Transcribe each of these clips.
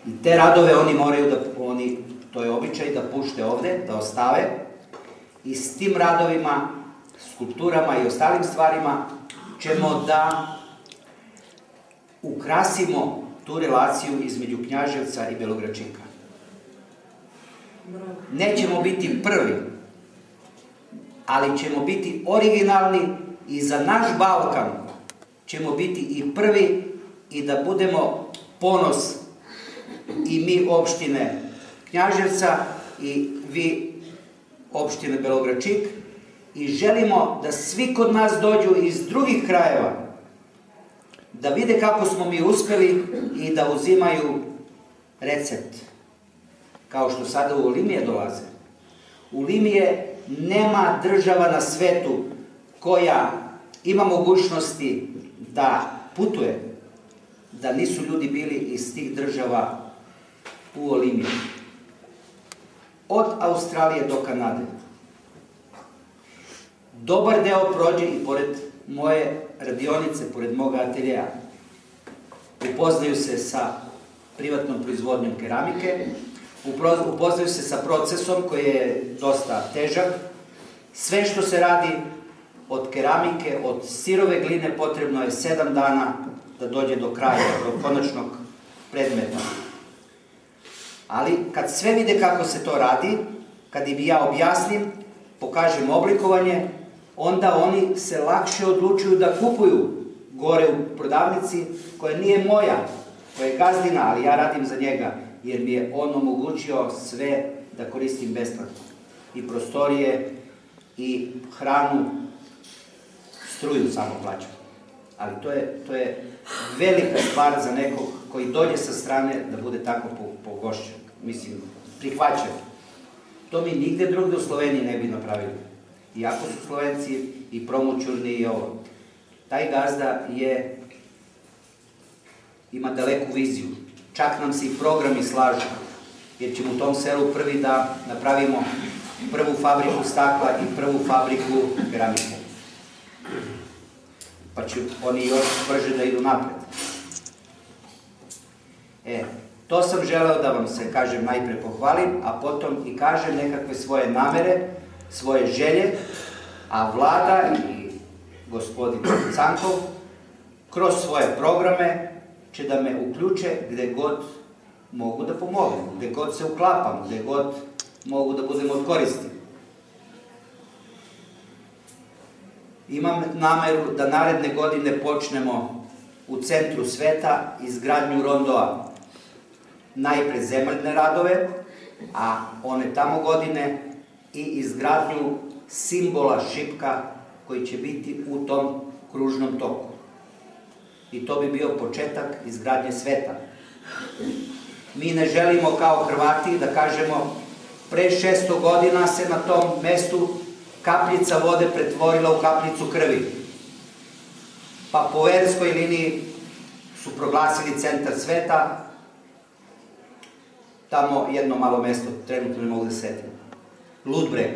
I te radove oni moraju da, to je običaj da pušte ovde, da ostave i s tim radovima, skulpturama i ostalim stvarima ćemo da ukrasimo tu relaciju između Knjaževca i Belogradčika. Nećemo biti prvi, ali ćemo biti originalni i za naš Balkan ćemo biti i prvi i da budemo ponos i mi opštine Knjaževca i vi opštine Belogradčik i želimo da svi kod nas dođu iz drugih krajeva da vide kako smo mi uspeli i da uzimaju recept. Kao što sada u Olimije dolaze. U Olimije nema država na svetu koja ima mogućnosti da putuje, da nisu ljudi bili iz tih država u Olimiji. Od Australije do Kanade. Dobar deo prođe i pored moje radionice, pored moga ateljeja. Upoznaju se sa privatnom proizvodnjom keramike, upoznaju se sa procesom koji je dosta težak. Sve što se radi od keramike, od sirove gline, potrebno je 7 dana da dođe do kraja, do konačnog predmeta. Ali kad sve vide kako se to radi, kad im ja objasnim, pokažem oblikovanje, onda oni se lakše odlučuju da kupuju gore u prodavnici koja nije moja, koja je gazdina, ali ja radim za njega, jer mi je on omogućio sve da koristim besplatno. I prostorije, i hranu, struju samo plaćam. Ali to je velika stvar za nekog koji dođe sa strane da bude tako pogošćen. Mislim, prihvaćen. To mi nigde drugde u Sloveniji ne bi napravili. Iako su Slovenci i promućurni i ovo. Taj gazda ima daleku viziju. Čak nam se i programi slažu. Jer ćemo u tom selu prvi da napravimo prvu fabriku stakla i prvu fabriku keramike. Pa će oni još brže da idu napred. To sam želeo da vam se, kažem, najpre pohvalim, a potom i kažem nekakve svoje namere, svoje želje, a vlada i gospodin Cankov kroz svoje programe će da me uključe gde god mogu da pomognem, gde god se uklapam, gde god mogu da budem od koristi. Imam nameru da naredne godine počnemo u centru sveta izgradnju rondoa. Najpre zemaljne radove, a one tamo godine i izgradnju simbola šipka koji će biti u tom kružnom toku. I to bi bio početak izgradnje sveta. Mi ne želimo kao Hrvati da kažemo pre 600 godina se na tom mestu kapljica vode pretvorila u kapljicu krvi. Pa po verskoj liniji su proglasili centar sveta, tamo jedno malo mesto, trenutno ne mogu da setim. Ludbreg.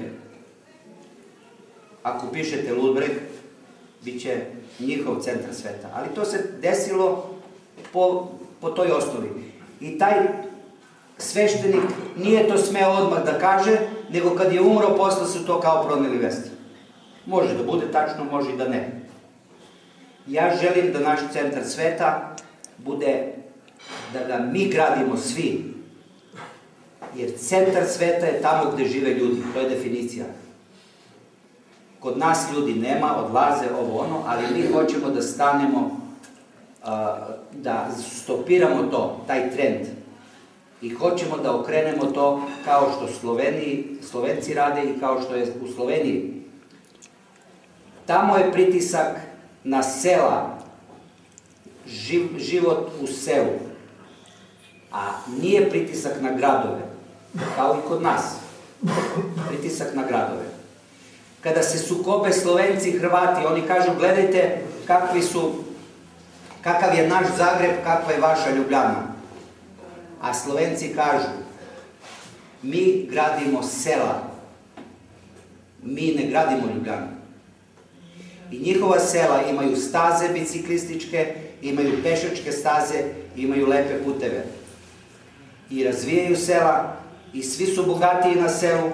Ako pišete Ludbreg, bit će njihov centar sveta. Ali to se desilo po toj osnovi. I taj sveštenik nije to smeo odmah da kaže, nego kad je umro, posle su to kao proneli vesti. Može da bude tačno, može i da ne. Ja želim da naš centar sveta bude, da ga mi gradimo svi. Jer centar sveta je tamo gde žive ljudi, to je definicija. Kod nas ljudi nema, odlaze ovo ono, ali mi hoćemo da stanemo, da stopiramo to, taj trend. I hoćemo da okrenemo to kao što Slovenci rade i kao što je u Sloveniji. Tamo je pritisak na sela, život u selu, a nije pritisak na gradove, kao i kod nas. Pritisak na gradove. Kada se sukobe Slovenci i Hrvati, oni kažu, gledajte kakav je naš Zagreb, kakva je vaša Ljubljana. A Slovenci kažu, mi gradimo sela, mi ne gradimo Ljubljanu. I njihova sela imaju staze biciklističke, imaju pešačke staze, imaju lepe puteve. i razvijaju sela i svi su bogatiji na selu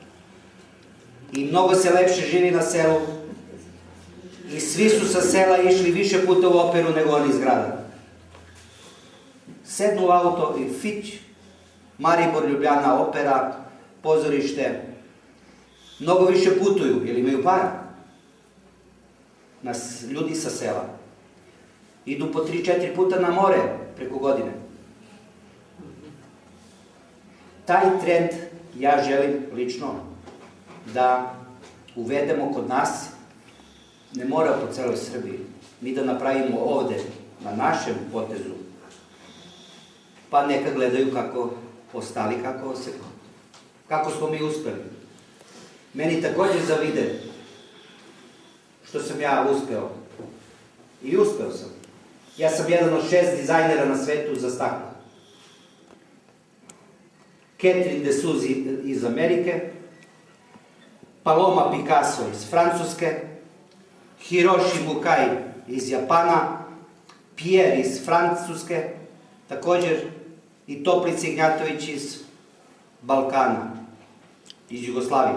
i mnogo se lepše živi na selu i svi su sa sela išli više puta u operu nego oni iz grada. Sednu u auto i fić, Maribor, Ljubljana, opera, pozorište, mnogo više putuju jer imaju para. Ljudi sa sela idu po 3-4 puta na more preko godine. Taj trend ja želim lično da uvedemo kod nas, ne mora po celoj Srbiji, mi da napravimo ovde, na našem potezu, pa neka gledaju kako ostali, kako smo mi uspeli. Meni takođe zavide što sam ja uspeo. I uspeo sam. Ja sam jedan od 6 dizajnera na svetu za staklo. Catherine Dessouze iz Amerike, Paloma Picasso iz Francuske, Hiroshi Mukai iz Japana, Pierre iz Francuske, također i Toplica Ignjatović iz Balkana, iz Jugoslavije.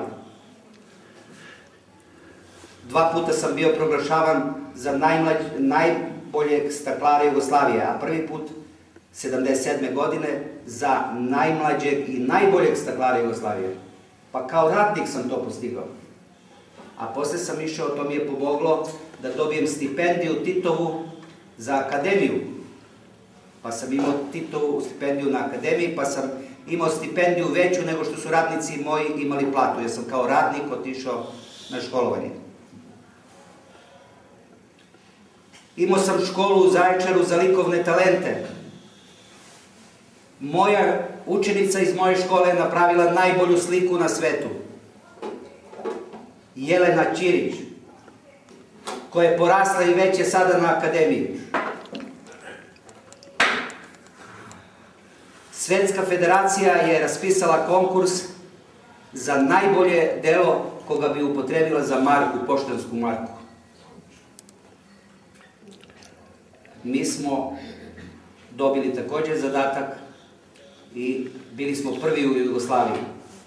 2 puta sam bio proglašavan za najboljeg staklara Jugoslavije, a prvi put 1977. godine za najmlađeg i najboljeg staklara Jugoslavije. Pa kao ratnik sam to postigao. A posle sam išao, to mi je pomoglo da dobijem stipendiju Titovu za akademiju. Pa sam imao Titovu stipendiju na akademiji, pa sam imao stipendiju veću nego što su radnici moji imali platu. Ja sam kao radnik otišao na školovanje. Imao sam školu u Zaječaru za likovne talente. Moja učenica iz moje škole je napravila najbolju sliku na svetu. Jelena Ćirić, koja je porasla i već je sada na akademiji. Svetska federacija je raspisala konkurs za najbolje delo koga bi upotrebila za marku, poštansku marku. Mi smo dobili također zadatak i bili smo prvi u Jugoslaviji.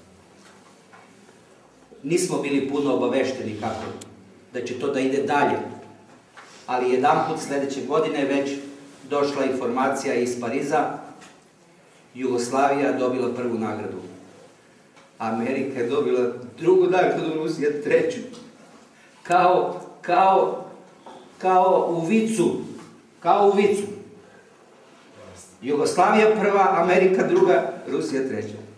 Nismo bili puno obavešteni kako, da će to da ide dalje, ali jedanput sledeće godine već došla informacija iz Pariza, Jugoslavija dobila prvu nagradu. Amerika je dobila drugu nagradu, Rusija treću. Kao u vicu. Kao u vicu. Jugoslavija prva, Amerika druga, Rusija treća.